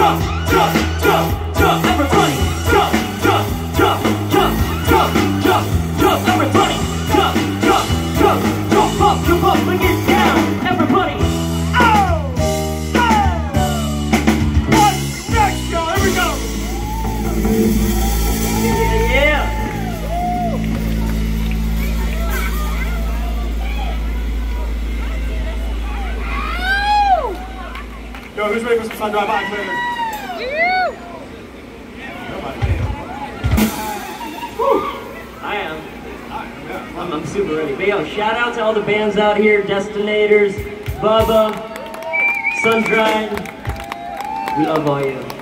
jump, jump, jump, jump, everybody, jump, jump, jump, jump, jump, jump, jump, everybody, jump, jump, jump, jump up and get down, everybody. Oh, oh. What's next, y'all? Here we go. Yeah. Yo, who's ready for some sun drive by clear? I am. I'm super ready. But yo, shout out to all the bands out here, Destinators, Bubba, Sun Dried. We love all you.